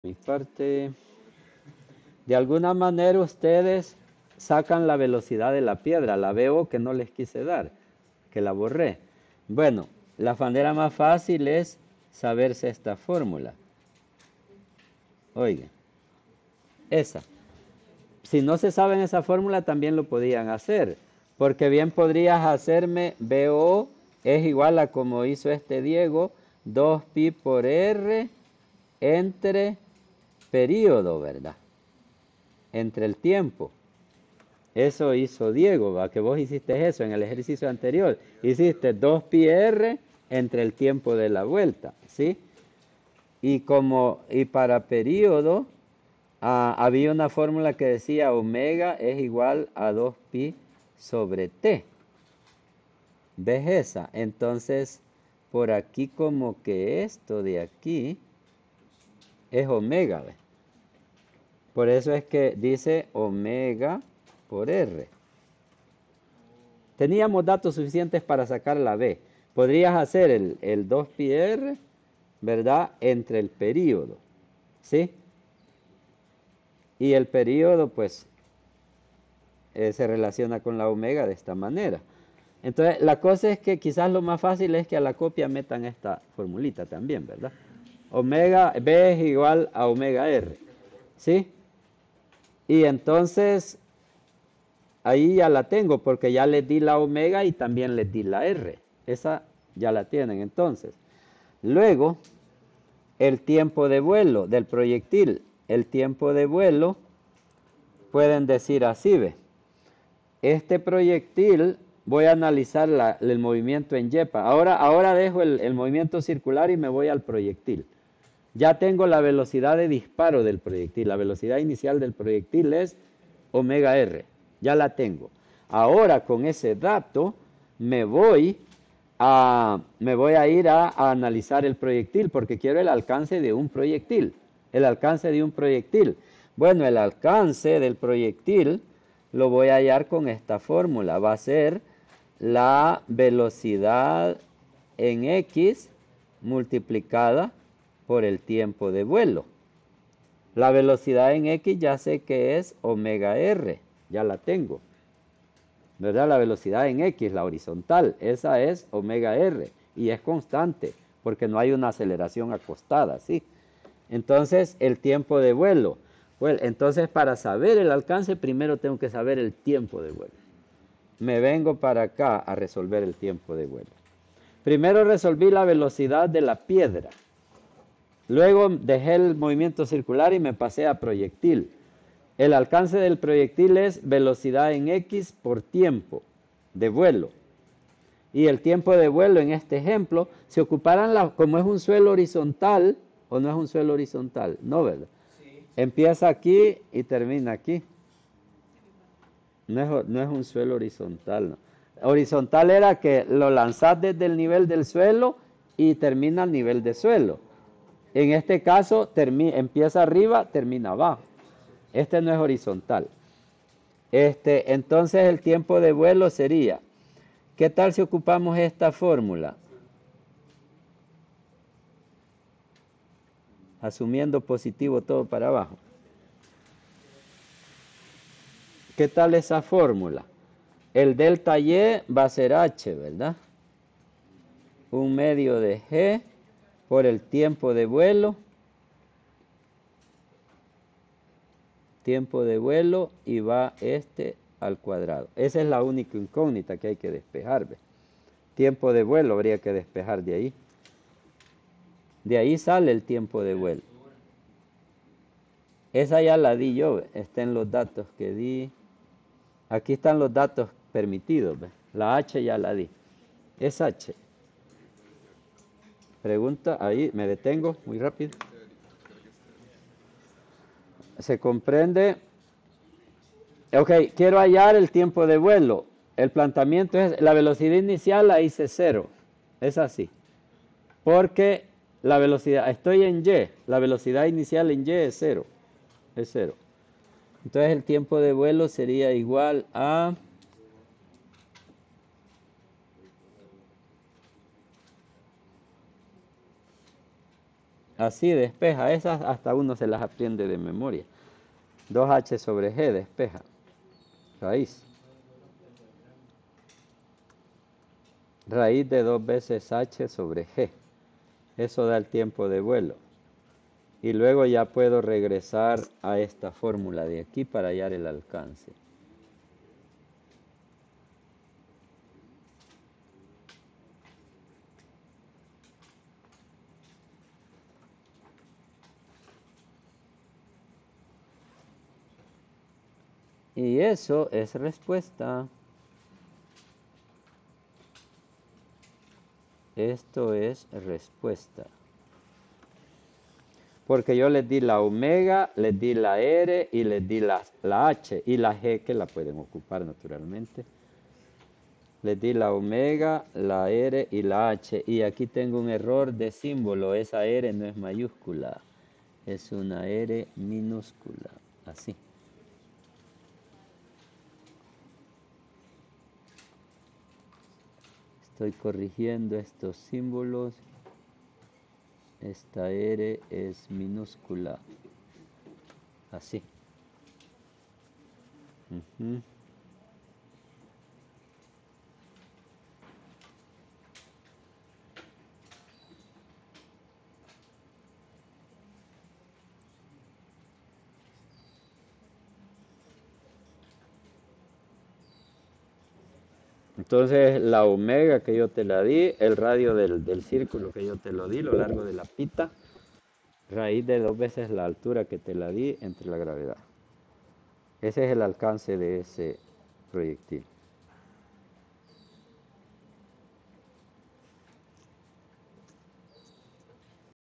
Mi parte, de alguna manera ustedes sacan la velocidad de la piedra. La veo que no les quise dar, que la borré. Bueno, la manera más fácil es saberse esta fórmula. Oigan, esa. Si no se saben esa fórmula, también lo podían hacer. Porque bien podrías hacerme BO es igual a como hizo este Diego, 2pi por R entre periodo, ¿verdad? Entre el tiempo. Eso hizo Diego, ¿va? Que vos hiciste eso en el ejercicio anterior. Hiciste 2pi R entre el tiempo de la vuelta, ¿sí? Y para periodo, había una fórmula que decía omega es igual a 2pi sobre t. ¿Ves esa? Entonces, por aquí como que esto de aquí es omega, ¿ves? Por eso es que dice omega por R. Teníamos datos suficientes para sacar la B. Podrías hacer el 2pi R, ¿verdad? Entre el período, ¿sí? Y el período, pues, se relaciona con la omega de esta manera. Entonces, la cosa es que quizás lo más fácil es que a la copia metan esta formulita también, ¿verdad? Omega B es igual a omega R, ¿sí? Y entonces, ahí ya la tengo porque ya les di la omega y también les di la R. Esa ya la tienen entonces. Luego, el tiempo de vuelo del proyectil. El tiempo de vuelo, pueden decir así, ¿ve? Este proyectil, voy a analizar el movimiento en yepa. Ahora dejo el movimiento circular y me voy al proyectil. Ya tengo la velocidad de disparo del proyectil. La velocidad inicial del proyectil es omega R. Ya la tengo. Ahora con ese dato me voy a ir a analizar el proyectil porque quiero el alcance de un proyectil. El alcance de un proyectil. Bueno, el alcance del proyectil lo voy a hallar con esta fórmula. Va a ser la velocidad en X multiplicada por el tiempo de vuelo. La velocidad en X ya sé que es omega R, ya la tengo. ¿Verdad? La velocidad en X, la horizontal, esa es omega R y es constante porque no hay una aceleración acostada, ¿sí? Entonces, el tiempo de vuelo. Bueno, entonces, para saber el alcance, primero tengo que saber el tiempo de vuelo. Me vengo para acá a resolver el tiempo de vuelo. Primero resolví la velocidad de la piedra. Luego dejé el movimiento circular y me pasé a proyectil. El alcance del proyectil es velocidad en X por tiempo de vuelo. Y el tiempo de vuelo en este ejemplo, si ocuparan como es un suelo horizontal, o no es un suelo horizontal, no, ¿verdad? Sí. Empieza aquí y termina aquí. No es un suelo horizontal, no. Horizontal era que lo lanzás desde el nivel del suelo y termina al nivel de suelo. En este caso, empieza arriba, termina abajo. Este no es horizontal. Entonces el tiempo de vuelo sería, ¿qué tal si ocupamos esta fórmula? Asumiendo positivo todo para abajo. ¿Qué tal esa fórmula? El delta Y va a ser H, ¿verdad? Un medio de G por el tiempo de vuelo. Tiempo de vuelo y va al cuadrado. Esa es la única incógnita que hay que despejar, ¿ve? Tiempo de vuelo habría que despejar de ahí. De ahí sale el tiempo de vuelo. Esa ya la di yo, está en los datos que di. Aquí están los datos permitidos, ¿ve? La H ya la di. Es H. Pregunta, ahí me detengo muy rápido. ¿Se comprende? Ok, quiero hallar el tiempo de vuelo. El planteamiento es, la velocidad inicial la hice 0. Es así. Porque la velocidad, estoy en Y, la velocidad inicial en Y es 0. Es 0. Entonces el tiempo de vuelo sería igual a... Así despeja, esas hasta uno se las aprende de memoria. 2h sobre g despeja, raíz. Raíz de 2 veces h sobre g. Eso da el tiempo de vuelo. Y luego ya puedo regresar a esta fórmula de aquí para hallar el alcance. Y eso es respuesta. Esto es respuesta. Porque yo les di la omega, les di la R y les di la H y la G que la pueden ocupar naturalmente. Les di la omega, la R y la H. Y aquí tengo un error de símbolo. Esa R no es mayúscula. Es una R minúscula. Así. Estoy corrigiendo estos símbolos. Esta R es minúscula. Así. Ujú. Entonces la omega que yo te la di, el radio del círculo que yo te lo di, lo largo de la pita, raíz de 2 veces la altura que te la di entre la gravedad. Ese es el alcance de ese proyectil.